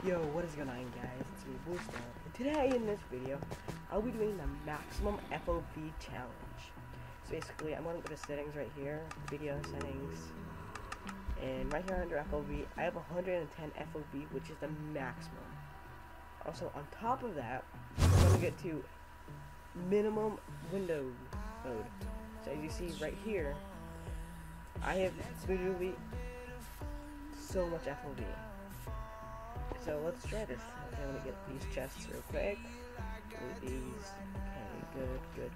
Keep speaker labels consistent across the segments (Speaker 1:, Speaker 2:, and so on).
Speaker 1: Yo, what is going on, guys? It's me, Bluestorm, and today in this video, I'll be doing the maximum FOV challenge. So basically, I'm going to go to settings right here, video settings, and right here under FOV, I have 110 FOV, which is the maximum. Also, on top of that, I'm going to get to minimum window mode. So as you see right here, I have literally so much FOV. So let's try this. Okay, I'm gonna get these chests real quick. Get these. Okay,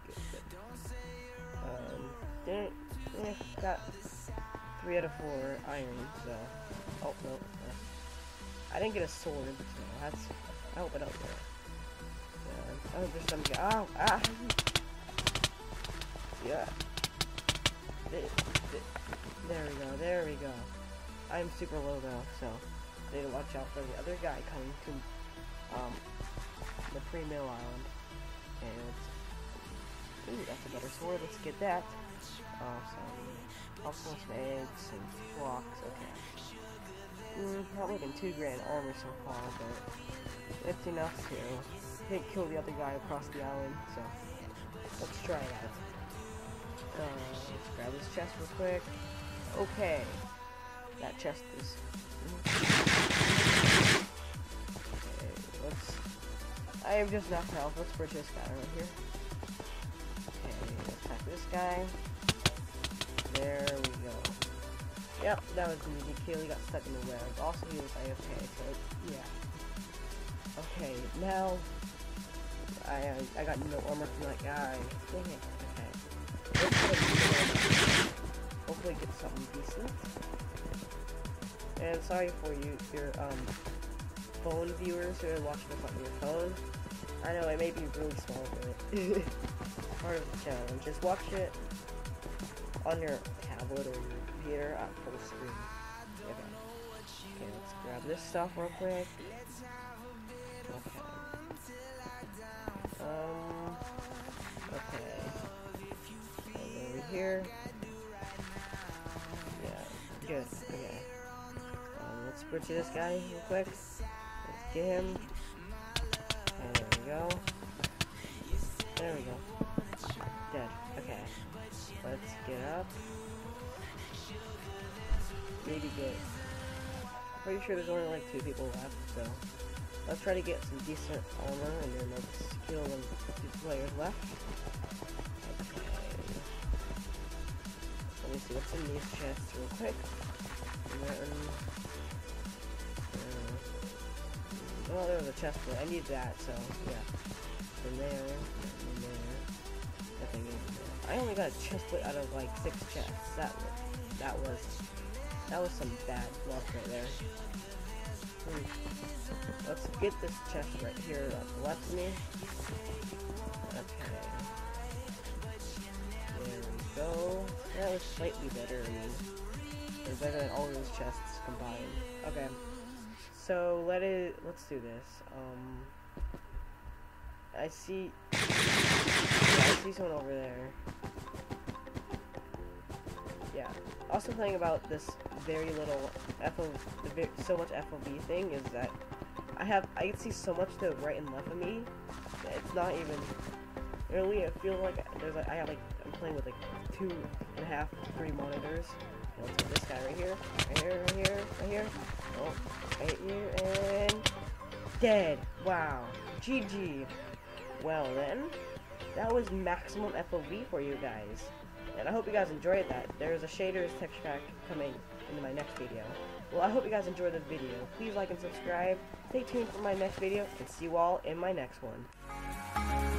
Speaker 1: good. Got 3 out of 4 iron, so. Oh, no. I didn't get a sword, so that's. I hope I don't get it. Oh, there's some guy. Oh, ah! Yeah. There we go. I'm super low though, so I need to watch out for the other guy coming to the pre-mill island. And ooh, that's a better sword. Let's get that. Also some eggs and blocks. Okay. Not looking too great in armor so far, but it's enough to kill the other guy across the island. So let's try that. Let's grab this chest real quick. Okay. That chest is. Okay, I have just enough health. Let's bridge this guy right here. Okay, let's attack this guy. There we go. Yep, that was an easy kill. He got stuck in the web. Also, he was AFK, so yeah. Okay, now I got no armor from that guy. Dang it. Okay. Let's hopefully get something decent. And sorry for your phone viewers who are watching this on your phone. I know it may be really small, but it's part of the challenge. Just watch it on your tablet or your computer at full screen. Okay, let's grab this stuff real quick. Okay. Over here. Yeah, good. Okay. Let's bridge this guy real quick. Let's get him. And there we go. There we go. Dead. Okay. Let's get up. Maybe get. Pretty sure there's only like 2 people left, so let's try to get some decent armor and then let's kill them 2 players left. Okay. Let me see what's in these chests real quick. Oh, there was a chest plate. I need that, so yeah. From there, and there. Nothing in there. I only got a chest plate out of like 6 chests. That was some bad luck right there. Let's get this chest right here on the left of me. Okay. There we go. That was slightly better. It's better than all those chests combined. Okay. So let's do this. I see someone over there. Yeah. Also, thing about this very little so much FOV thing is that I can see so much to the right and left of me. It's not even really. I feel like I'm playing with like 2.5, 3 monitors. Let's get this guy right here. Right here. Oh, right here, and dead. Wow. GG. Well then, that was maximum FOV for you guys. And I hope you guys enjoyed that. There's a shaders texture pack coming into my next video. Well, I hope you guys enjoyed this video. Please like and subscribe. Stay tuned for my next video, and see you all in my next one.